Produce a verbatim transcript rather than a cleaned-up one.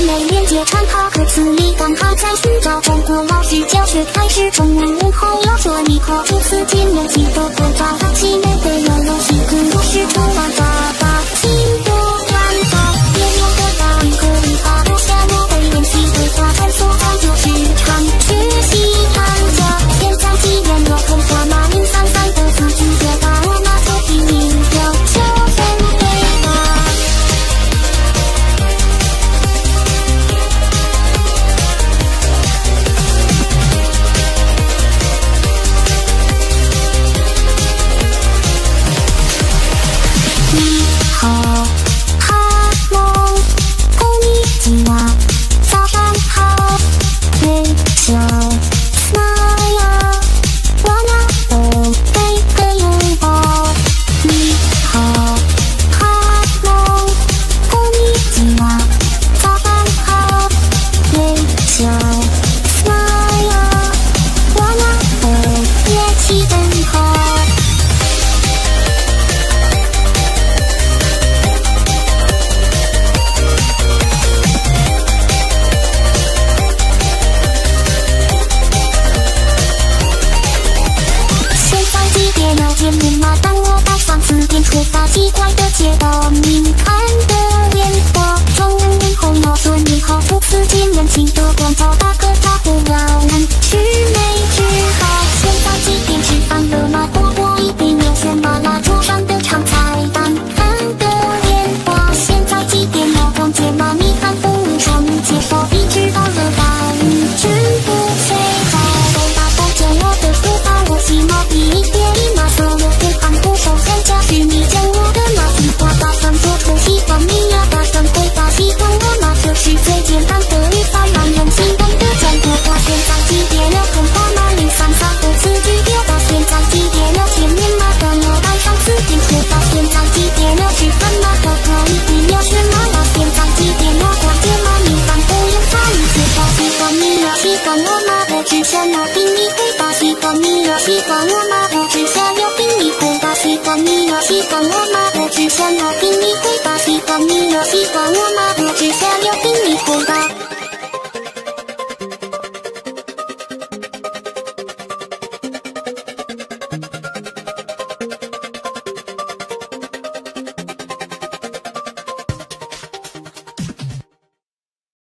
美连接传好歌词里刚好在寻找中国老师教学开始中文问候要说你好，初次见面记得关照大气美的有了习惯，我是充满爸爸心不乱发，别有的大语可以把留下我会练习的话探索早就时常学习寒假，现在几点了？空话马零三三的字句表达我那头拼音要求很伟大。你好，哈喽，こんにちは，早上好，微笑，smile，我俩都给个拥抱。你好，哈喽，こんにちは，早上好，微笑，smile，我俩都乐器真好。见面吗？当我带上词典，出发奇怪的街道，敏感的烟火，中文问候我说你好，初次见面记得关照打个招呼，要能吃没吃好。现在几点？吃饭了吗？火锅一定有选吗？那桌上的长菜单，看的烟花。现在几点了？逛街吗？你看风霜介绍，你知道了吧？你真不睡着，都打包着我的书包，我起码第一点。是你讲我的那句话，大声说出喜欢你呀，大声回答喜欢我，那这是最简单的语法，让人心动的中国话。现在几点了？空话马零三三的词句表达。现在几点了？前面那段我带上词典出发。现在几点了？吃饭那个可一定要选妈妈。现在几点了？逛街吗？你饭不用法语介绍，喜欢你呀，喜欢我吗？我只想要听你回答，喜欢你呀，喜欢我吗？